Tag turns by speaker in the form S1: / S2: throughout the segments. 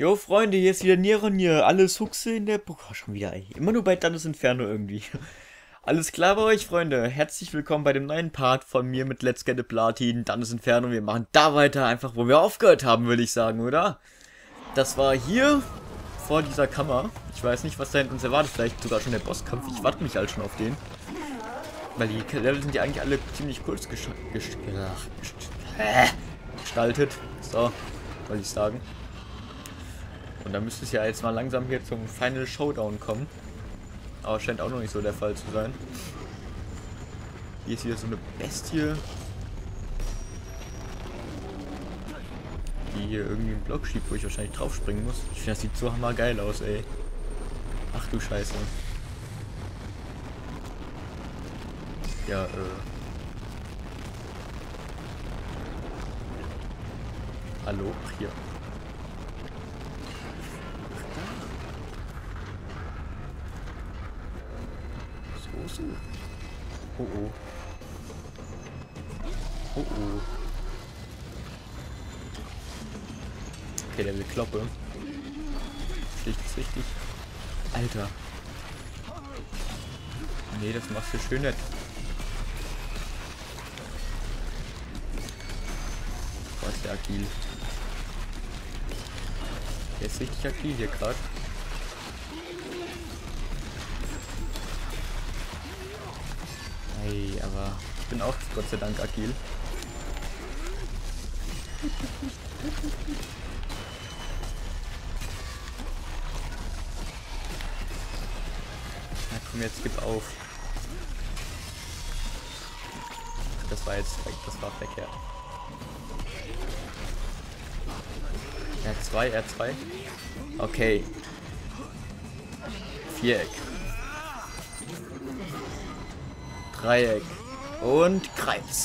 S1: Jo, Freunde, hier ist wieder Nieren hier. Alles Huxe in der... Boah, schon wieder, ey. Immer nur bei Dantes Inferno irgendwie. Alles klar bei euch, Freunde? Herzlich willkommen bei dem neuen Part von mir mit Let's Get a Platin, Dantes Inferno. Wir machen da weiter, einfach wo wir aufgehört haben, würde ich sagen, oder? Das war hier vor dieser Kammer. Ich weiß nicht, was da hinten uns erwartet. Vielleicht sogar schon der Bosskampf. Ich warte mich halt schon auf den. Weil die Level sind ja eigentlich alle ziemlich kurz gestaltet. So, wollte ich sagen. Und dann müsste es ja jetzt mal langsam hier zum Final Showdown kommen. Aber scheint auch noch nicht so der Fall zu sein. Hier ist wieder so eine Bestie, die hier irgendwie einen Block schiebt, wo ich wahrscheinlich drauf springen muss. Ich finde, das sieht so hammergeil aus, ey. Ach du Scheiße. Ja, hallo? Ach, hier. So. Oh oh. Oh oh. Okay, der will Kloppe. Verstehe ich das richtig? Alter. Nee, das machst du schön nett. Boah, ist der agil. Der ist richtig agil hier gerade. Hey, aber ich bin auch Gott sei Dank agil. Na komm, jetzt gib auf. Das war verkehrt. R2. Okay. Viereck. Dreieck. Und Kreis.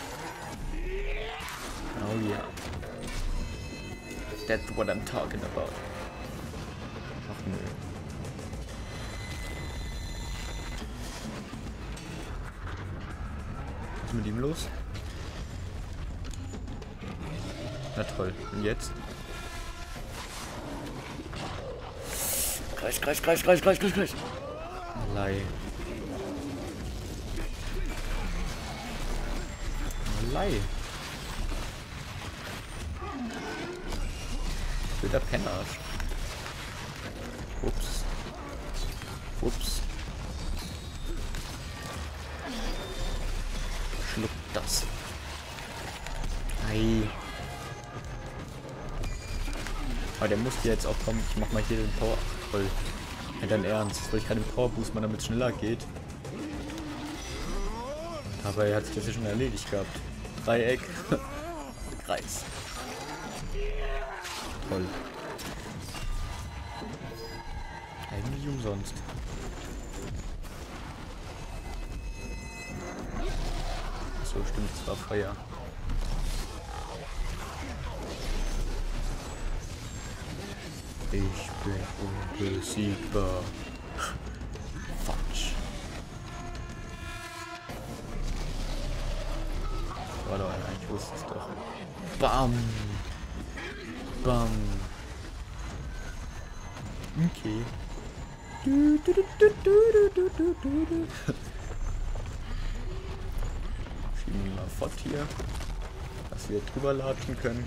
S1: Oh ja. Yeah. That's what I'm talking about. Ach nö. Was ist mit ihm los? Na toll. Und jetzt? Kreis. Lei. Blöder Pennerarsch. Ups. Schluck das. Ei. Aber der muss jetzt auch kommen. Ich mach mal hier den Power. Voll. Ja, dein Ernst. Das wollte ich gerade den Power Boost machen, damit es schneller geht. Aber er hat sich das ja schon erledigt gehabt. Dreieck. Kreis. Toll. Eigentlich umsonst. So stimmt, es war Feuer. Ich bin unbesiegbar. Fatsch. War doch eigentlich, wusste es doch. Bam! Okay. Schieben wir mal fort hier, dass wir drüber latschen können.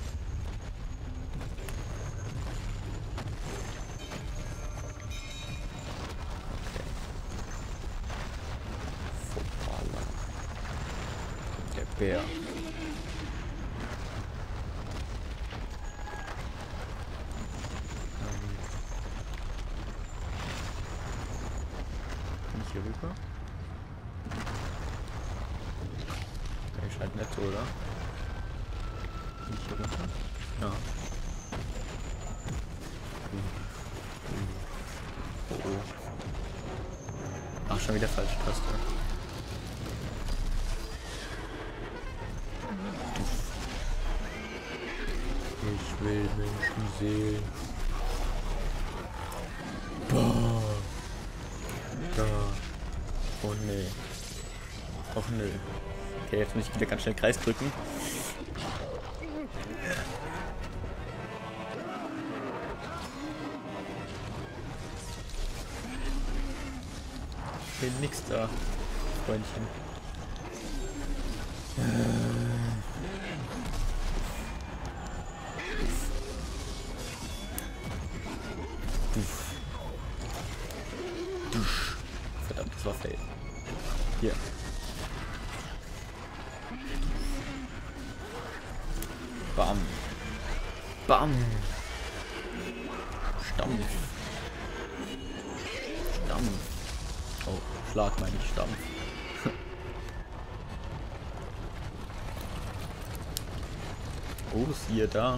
S1: Okay. Der Bär. Hier rüber. Okay, scheint nett so, oder? Nicht hier runter? Ja. Oh. Ach, schon wieder falsche Taste. Ich will Menschen sehen. Boah. Da. Oh nee. Och nö. Okay, jetzt muss ich wieder ganz schnell Kreis drücken. Okay, nix da, Freundchen. Verdammt, das war fail. Hier. Bam. Bam. Stampf. Stampf. Oh, Schlag meine ich, Stampf. Oh, siehe da.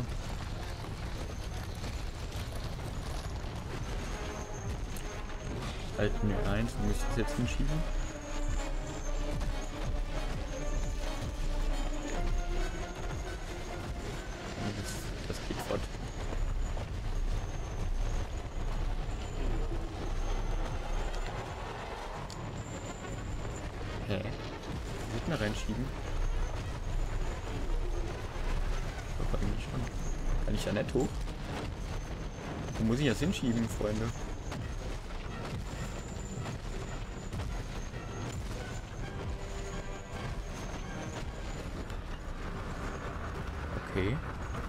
S1: Halt mir eins, muss ich das jetzt hinschieben? Das geht fort. Hä? Nicht mehr reinschieben? Aber eigentlich schon. Kann ich ja nicht hoch? Wo muss ich das hinschieben, Freunde? Okay.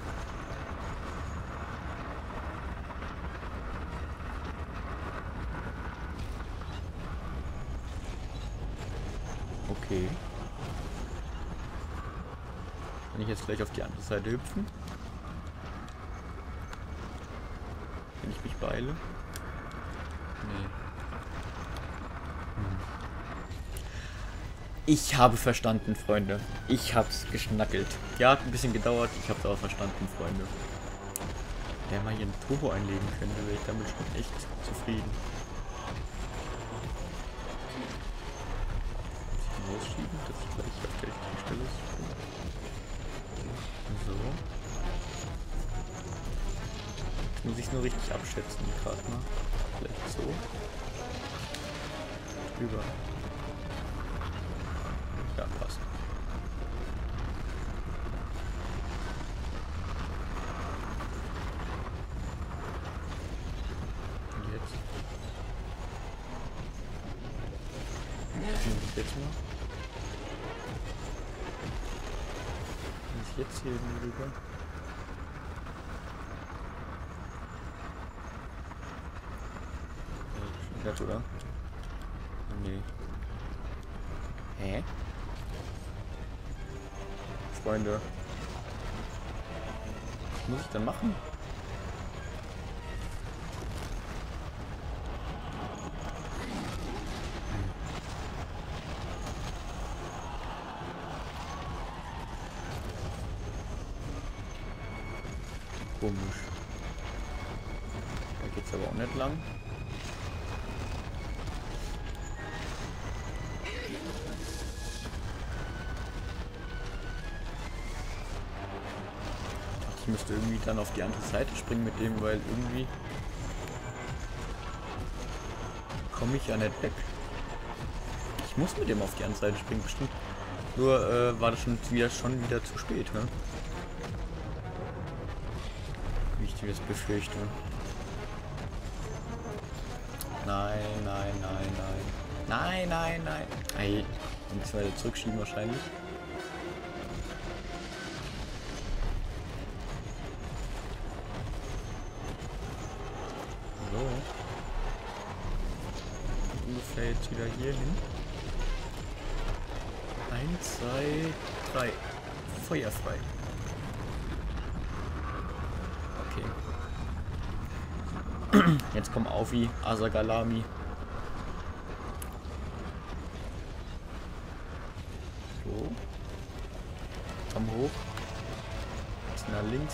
S1: Okay. Kann ich jetzt gleich auf die andere Seite hüpfen? Wenn ich mich beeile? Nee. Ich habe verstanden, Freunde. Ich hab's geschnackelt. Ja, hat ein bisschen gedauert. Ich hab's aber verstanden, Freunde. Wenn man hier ein Turbo einlegen könnte, wäre ich damit schon echt zufrieden. Rausschieben, dass ich gleich auf der richtigen Stelle ist. So. Jetzt muss ich nur richtig abschätzen, gerade mal. Vielleicht so. Drüber. Ja, passt. Und jetzt? Jetzt mal. Jetzt hier rüber. Nett, oder? Nee. Hä? Freunde. Was muss ich dann machen? Komisch. Da geht's aber auch nicht lang. Ich müsste irgendwie dann auf die andere Seite springen mit dem, weil irgendwie komme ich ja nicht weg. Ich muss mit dem auf die andere Seite springen, bestimmt. Nur war das schon wieder zu spät, ne? Wie ich das befürchte. Nein, nein, nein, nein. Nein, nein, nein. Ey, müssen wir wieder zurückschieben wahrscheinlich. So. Ungefähr jetzt wieder hier hin. 1, 2, 3. Feuerfrei. Okay. Jetzt kommen Aufi, Asagalami. So. Komm hoch. Jetzt nach links.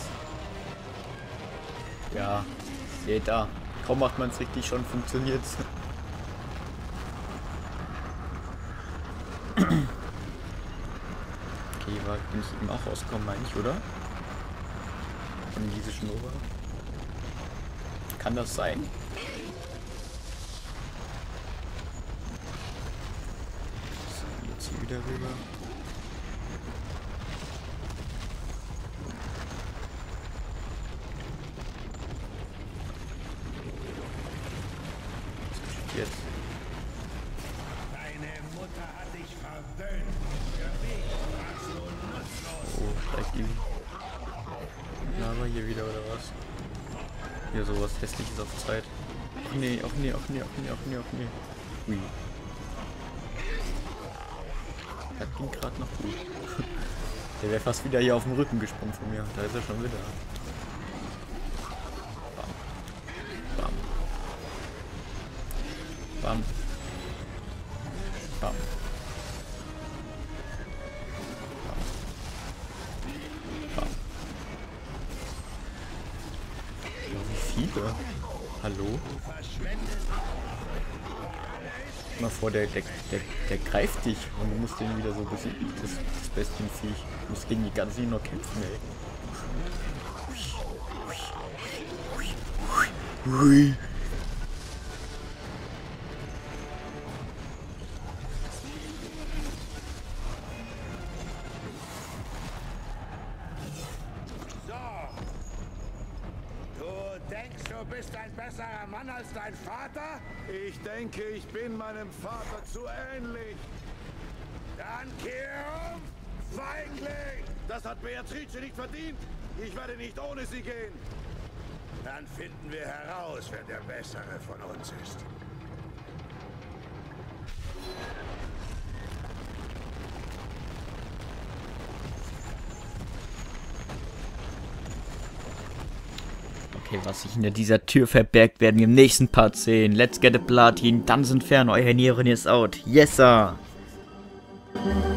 S1: Ja, seht da. Kaum macht man es richtig, schon funktioniert's. Okay, bin ich eben auch rausgekommen, meine ich, oder? Von diese Schnurre. Kann das sein? So, jetzt hier wieder rüber. Was geschieht jetzt? die Lava hier wieder, oder was? Hier sowas Hässliches auf Zeit. Ach nee, ach nee, ach nee, ach nee, ach nee, ach nee. Ui. Das ging gerade noch gut. Der wäre fast wieder hier auf dem Rücken gesprungen von mir. Da ist er schon wieder. Bam. Bam. Bam. Bam. Bam. Ja, wie viele? Hallo? Mal vor, der greift dich und du musst den wieder so besiegen. Das beste Viech. Du musst gegen die ganze noch kämpfen, ey. Hui.
S2: Denkst du, bist ein besserer Mann als dein Vater?
S3: Ich denke, ich bin meinem Vater zu ähnlich.
S2: Dann kehr um, Feigling!
S3: Das hat Beatrice nicht verdient. Ich werde nicht ohne sie gehen.
S2: Dann finden wir heraus, wer der Bessere von uns ist.
S1: Okay, was sich hinter dieser Tür verbergt, werden wir im nächsten Part sehen. Let's get a Platin, Dungeons Inferno, euer Nieren ist out. Yes, sir!